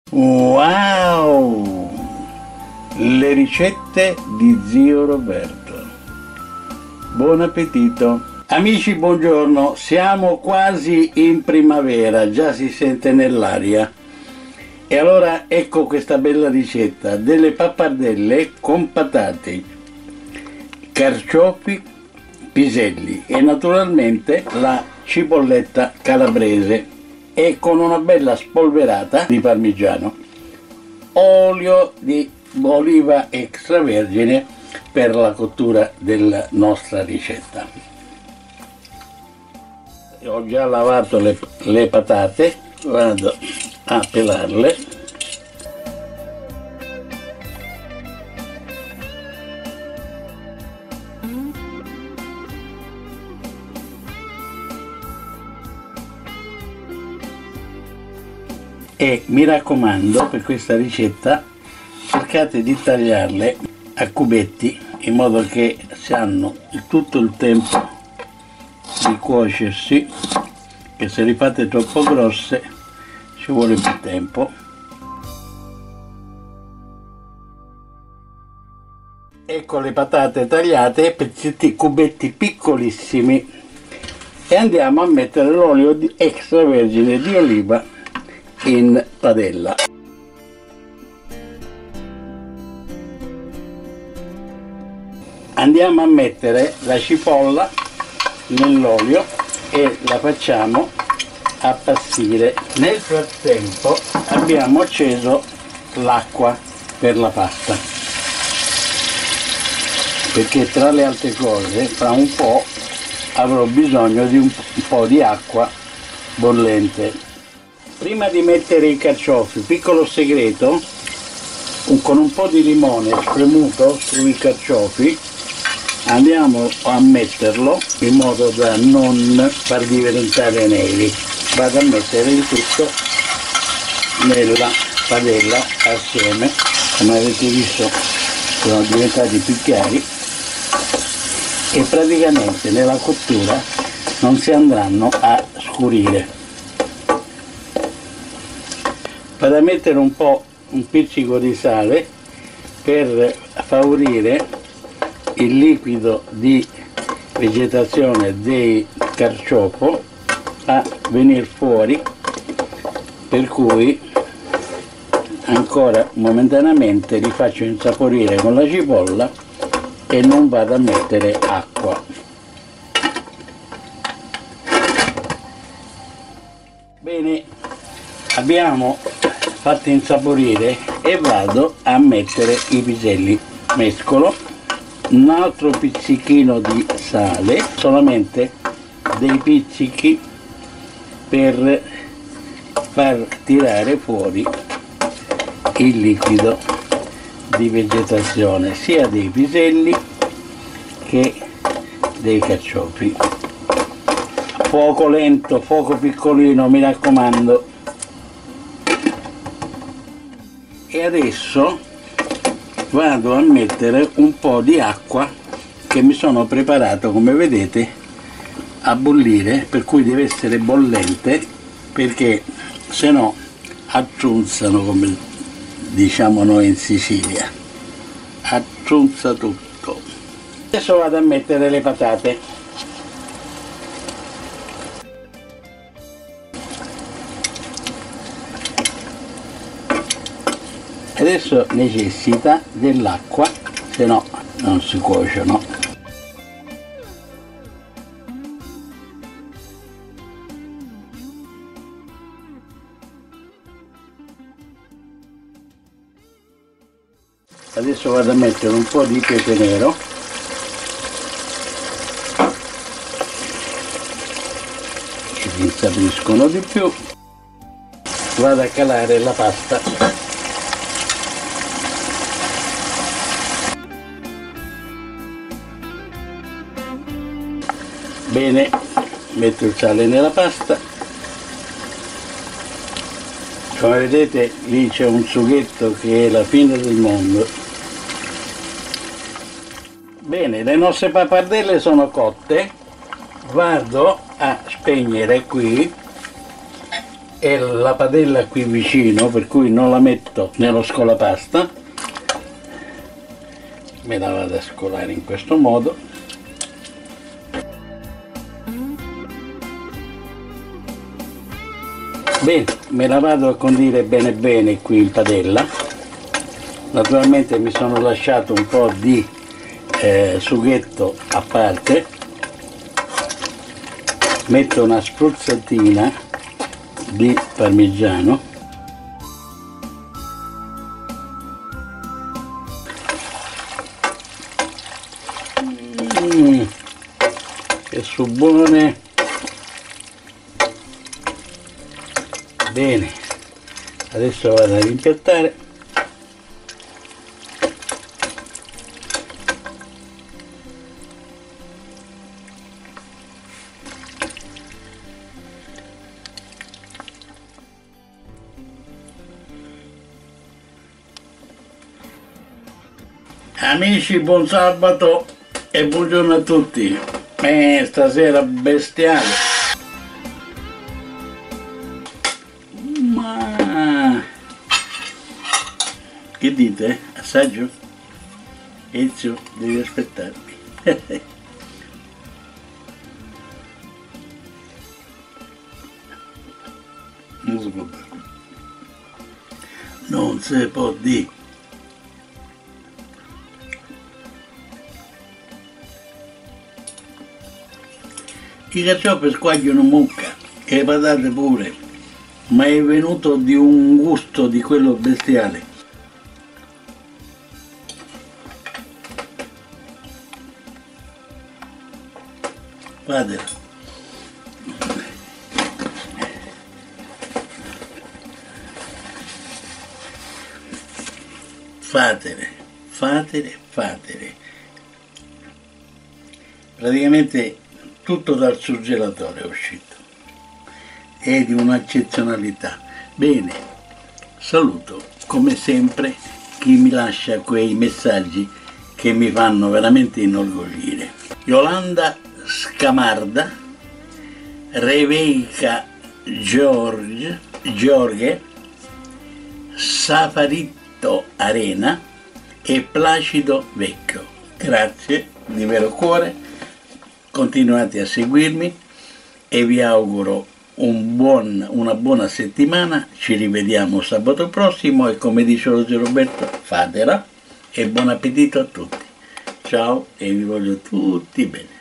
Wow! Le ricette di zio Roberto. Buon appetito! Amici, buongiorno. Siamo quasi in primavera, già si sente nell'aria. E allora ecco questa bella ricetta: delle pappardelle con patate, carciofi, piselli e naturalmente la cipolletta calabrese, e con una bella spolverata di parmigiano, olio di oliva extravergine per la cottura della nostra ricetta. Ho già lavato le patate, vado a pelarle. E mi raccomando, per questa ricetta cercate di tagliarle a cubetti in modo che si hanno tutto il tempo di cuocersi, che se le fate troppo grosse ci vuole più tempo. Ecco le patate tagliate, pezzetti, cubetti piccolissimi, e andiamo a mettere l'olio extravergine di oliva in padella. Andiamo a mettere la cipolla nell'olio e la facciamo appassire. Nel frattempo abbiamo acceso l'acqua per la pasta, perché tra le altre cose fra un po' avrò bisogno di un po' di acqua bollente. Prima di mettere i carciofi, piccolo segreto, con un po' di limone spremuto sui carciofi andiamo a metterlo in modo da non far diventare neri. Vado a mettere il tutto nella padella assieme. Come avete visto sono diventati più chiari e praticamente nella cottura non si andranno a scurire. Vado a mettere un pizzico di sale per favorire il liquido di vegetazione del carciofo a venire fuori, per cui ancora momentaneamente li faccio insaporire con la cipolla e non vado a mettere acqua. Bene, abbiamo fatto insaporire e vado a mettere i piselli. Mescolo un altro pizzichino di sale, solamente dei pizzichi per far tirare fuori il liquido di vegetazione sia dei piselli che dei carciofi. Fuoco lento, fuoco piccolino, mi raccomando. E adesso vado a mettere un po' di acqua che mi sono preparato, come vedete, a bollire, per cui deve essere bollente, perché se no acciunzano, come diciamo noi in Sicilia, acciunza tutto. Adesso vado a mettere le patate. Adesso necessita dell'acqua, se no non si cuociono. Adesso vado a mettere un po' di pepe nero, che si insaporiscono di più. Vado a calare la pasta. Bene, metto il sale nella pasta. Come vedete lì c'è un sughetto che è la fine del mondo. Bene, le nostre pappardelle sono cotte. Vado a spegnere qui e la padella qui vicino, per cui non la metto nello scolapasta, me la vado a scolare in questo modo. Bene, me la vado a condire bene bene qui in padella. Naturalmente mi sono lasciato un po' di sughetto a parte, metto una spruzzatina di parmigiano, che sono buone. Bene, adesso vado a rimpiattare. Amici, buon sabato e buongiorno a tutti. Stasera bestiale. Ma che dite? Assaggio? Ezio, devi aspettarmi. Non si può dire. I carciofi squagliano mucca e le patate pure, ma è venuto di un gusto di quello bestiale. Fatela. Fatele. Praticamente tutto dal surgelatore è uscito, è di un'eccezionalità. Bene, saluto come sempre chi mi lascia quei messaggi che mi fanno veramente inorgoglire. Yolanda Scamarda, Rebeca Giorghe, Safaritto Arena e Placido Vecchio. Grazie di vero cuore. Continuate a seguirmi e vi auguro una buona settimana. Ci rivediamo sabato prossimo e come dice lo zio Roberto, fatela e buon appetito a tutti. Ciao e vi voglio tutti bene.